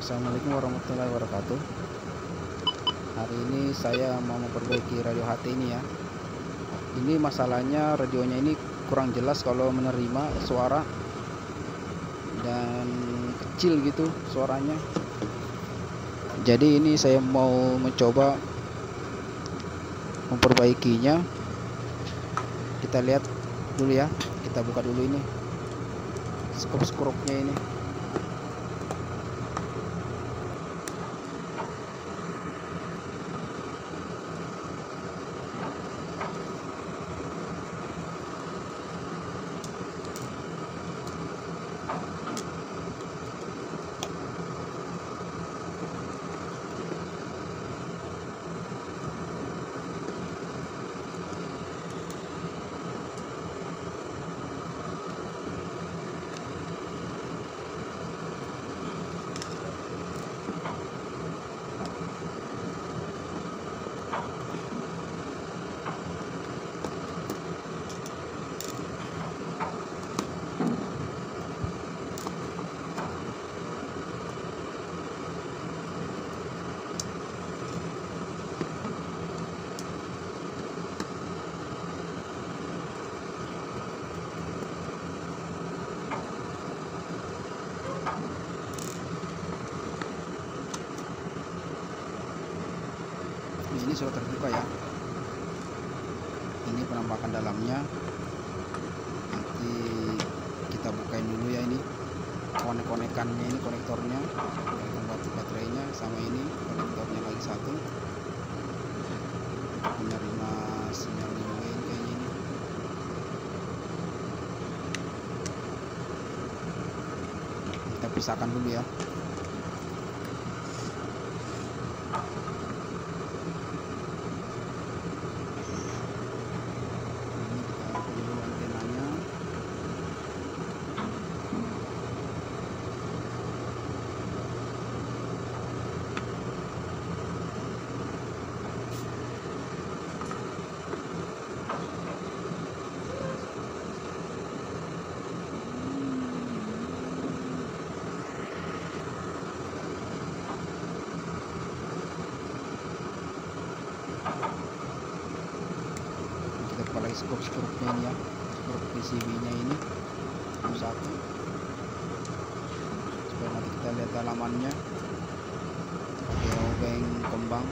Assalamualaikum warahmatullahi wabarakatuh. Hari ini saya mau memperbaiki radio HT ini ya. Ini masalahnya radionya ini kurang jelas kalau menerima suara dan kecil gitu suaranya. Jadi ini saya mau mencoba memperbaikinya. Kita lihat dulu ya. Kita buka dulu ini skrup-skrupnya ini. Ini sudah terbuka ya. Ini penampakan dalamnya. Nanti kita bukain dulu ya, ini konek-konekannya, ini konektornya, baterainya, sama ini konektornya lagi satu menerima sinyal lain kayaknya ini. Kita pisahkan dulu ya. Kita buka lagi skrup-skrupnya ini ya, skrup PCB nya ini satu, supaya nanti kita lihat dalamannya pakai obeng kembang.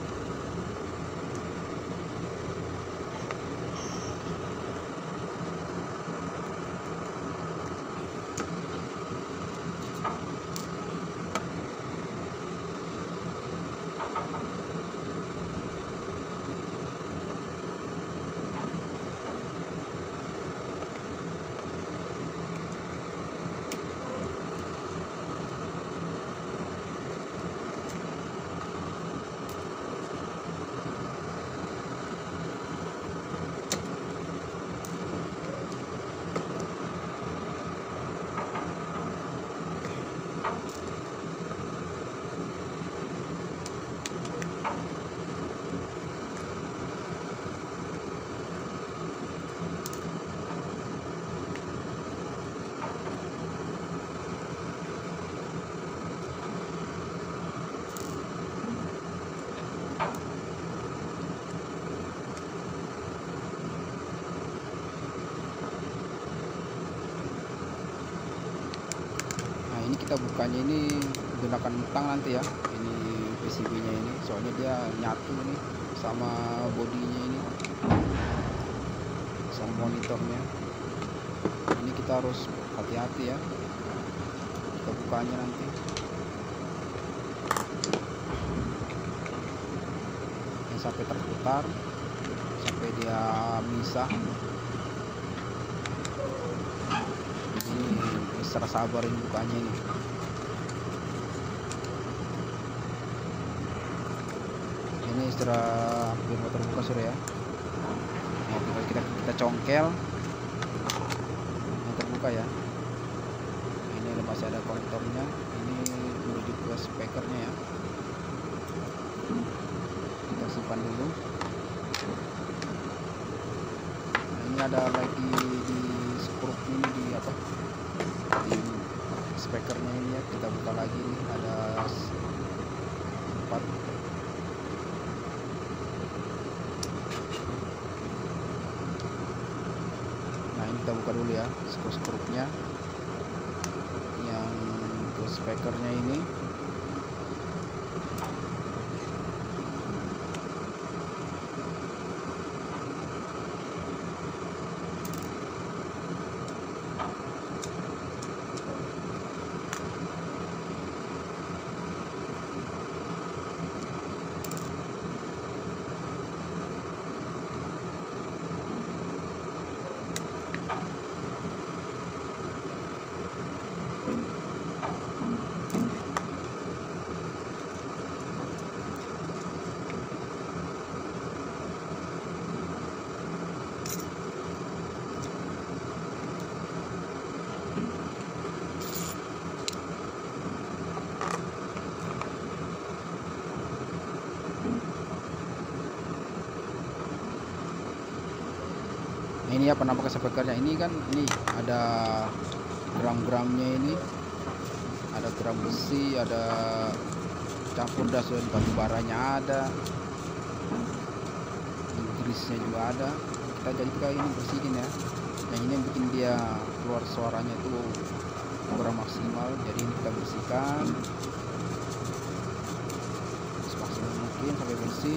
Ini kita bukanya ini menggunakan tang nanti ya, ini PCB nya ini, soalnya dia nyatu nih sama bodinya ini, sama monitornya. Ini kita harus hati-hati ya, kita bukanya nanti. Sampai terputar, sampai dia misah. Secara sabar ini bukanya ini. Ini setelah hampir mau terbuka sudah ya. Nah, tinggal kita congkel yang terbuka ya. Ini masih ada konektornya. Ini menuju ke speakernya ya. Kita simpan dulu. Nah, ini ada lagi di skrup ini di apa? Di speakernya ini ya, kita buka lagi nih, ada rapat. Nah, ini kita buka dulu ya skru-skrunya yang ke speakernya ini. Ini ya penampakan speakernya ini kan, ini ada gram-gramnya, ini ada gram besi, ada campur das dan batu baranya, ada grisnya juga ada. Kita ini bersihin ya. Yang ini yang bikin dia keluar suaranya itu kurang maksimal, jadi ini kita bersihkan semaksimal mungkin sampai bersih.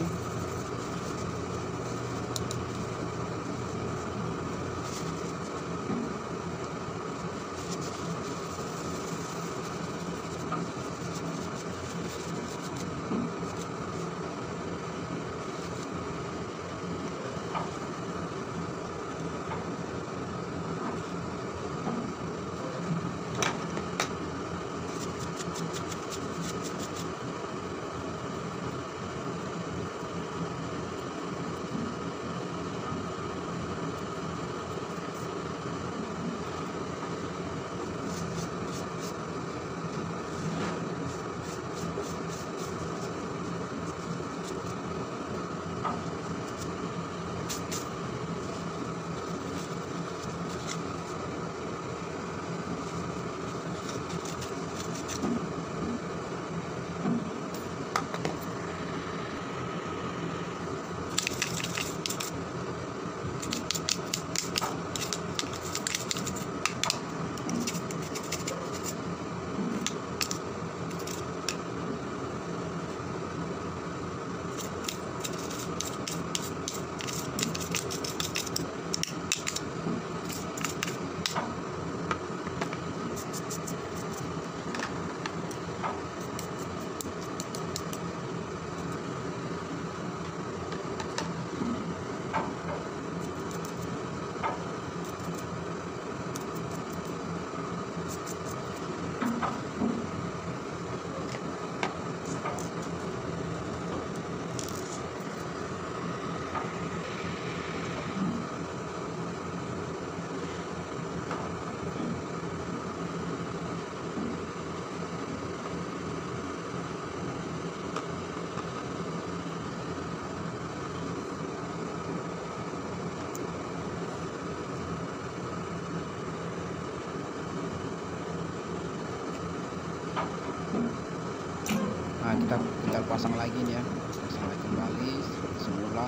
Nah, kita tinggal pasang lagi nih ya, pasang lagi kembali seperti semula.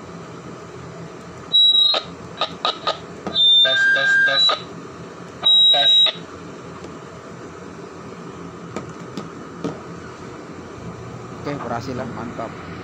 Tes. Oke, berhasil lah, mantap.